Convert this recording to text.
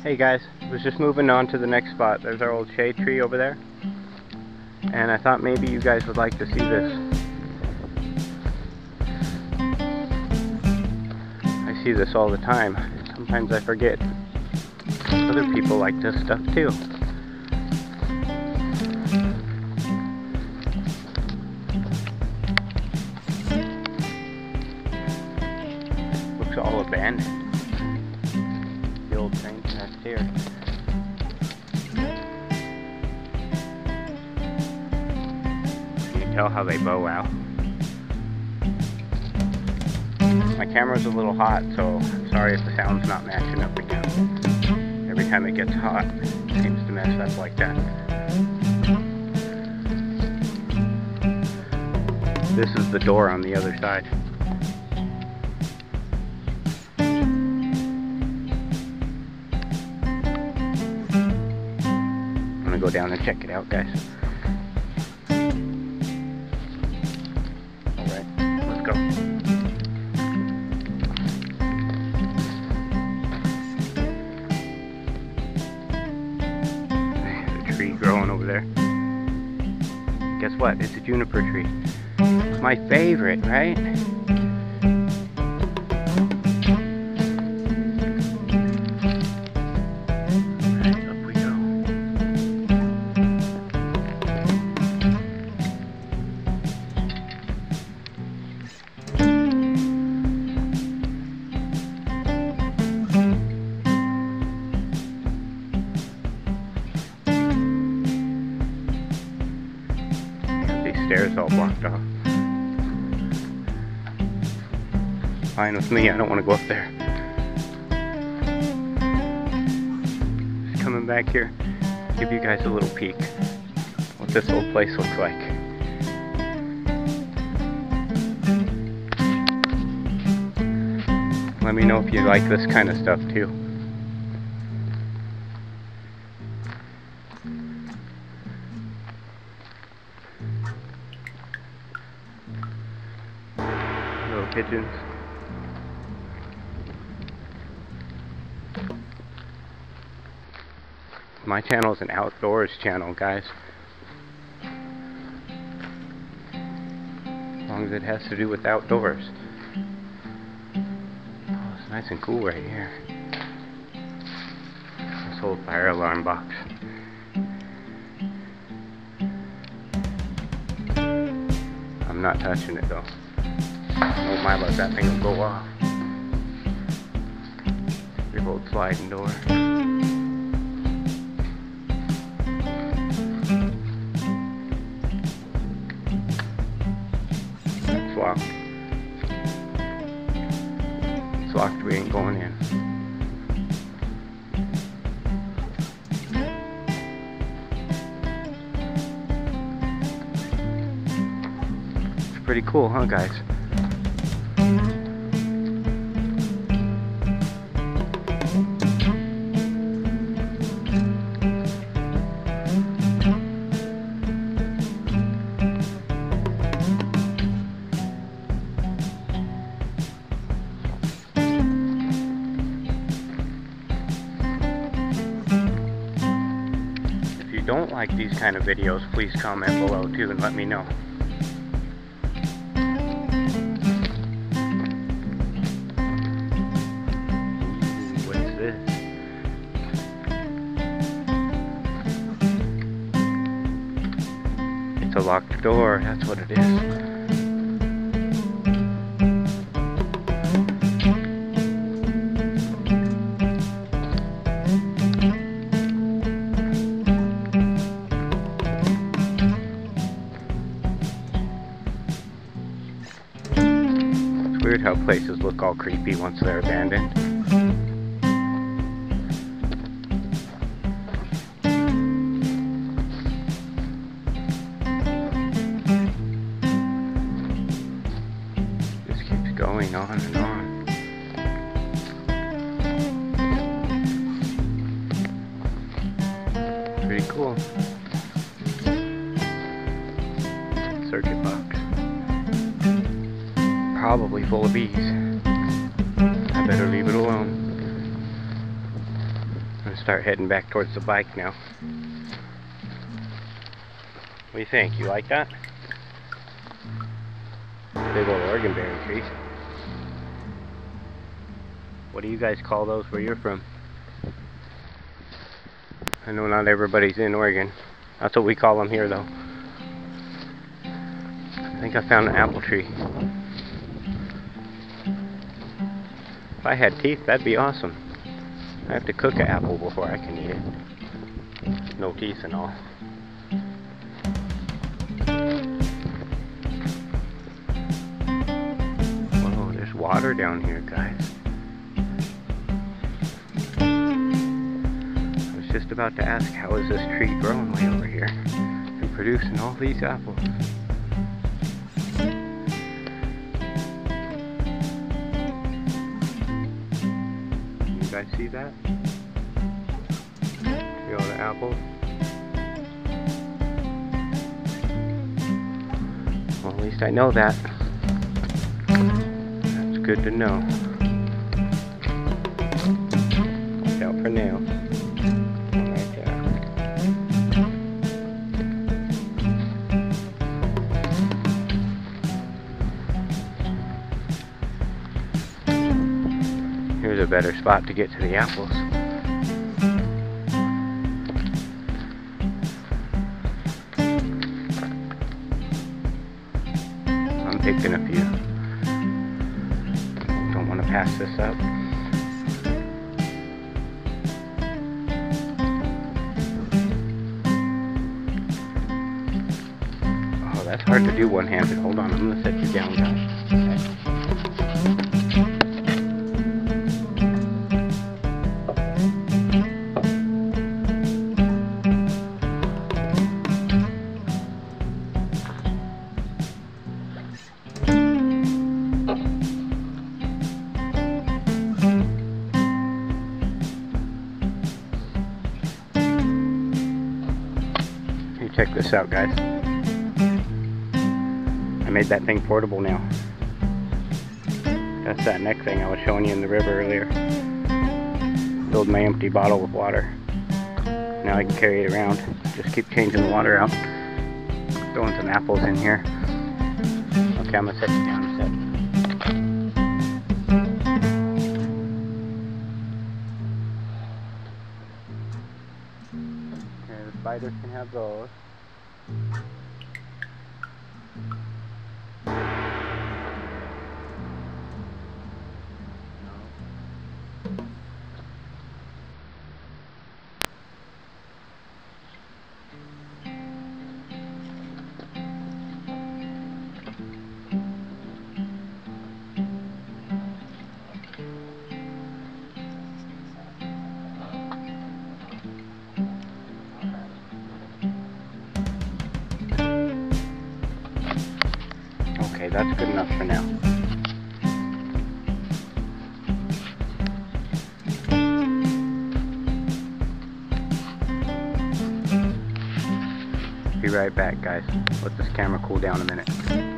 Hey guys, was just moving on to the next spot. There's our old shade tree over there. And I thought maybe you guys would like to see this. I see this all the time. Sometimes I forget. Other people like this stuff too. Looks all abandoned. The old train's nest here. Can you tell how they bow out? My camera's a little hot, so I'm sorry if the sound's not matching up again. Every time it gets hot, it seems to mess up like that. This is the door on the other side. I'm gonna go down and check it out, guys. Alright, let's go. Tree growing over there. Guess what? It's a juniper tree. It's my favorite, right? Right, up we go. Stairs all blocked off. Fine with me, I don't want to go up there. Just coming back here, give you guys a little peek what this old place looks like. Let me know if you like this kind of stuff too. Little pigeons. My channel is an outdoors channel, guys. As long as it has to do with outdoors. Oh, it's nice and cool right here. This old fire alarm box. I'm not touching it though. Oh my, let that thing will go off. Big old sliding door. It's locked. It's locked, we ain't going in. It's pretty cool, huh guys? If you don't like these kind of videos, please comment below too and let me know. Ooh, what's this? It's a locked door, that's what it is. Weird how places look all creepy once they're abandoned. Just keeps going on and on. Pretty cool. Circuit box. Probably full of bees. I better leave it alone. There's start heading back towards the bike now. What do you think? You like that? Big old Oregonberry tree. What do you guys call those where you're from? I know not everybody's in Oregon. That's what we call them here though. I think I found an apple tree. If I had teeth, that'd be awesome. I have to cook an apple before I can eat it. No teeth and all. Whoa, there's water down here, guys. I was just about to ask, how is this tree growing way over here and producing all these apples? You guys see that? See all the apples? Well, at least I know that. That's good to know. Watch out for nails. Right there. Here's a better spot to get to the apples. I'm picking a few. Don't want to pass this up. Oh, that's hard to do one-handed. Hold on, I'm going to set you down, guys. Check this out, guys. I made that thing portable now. That's that neck thing I was showing you in the river earlier. Filled my empty bottle with water. Now I can carry it around. Just keep changing the water out. Throwing some apples in here. Okay, I'm gonna set you down a sec. Okay, the spiders can have those. Okay, that's good enough for now. Be right back, guys. Let this camera cool down a minute.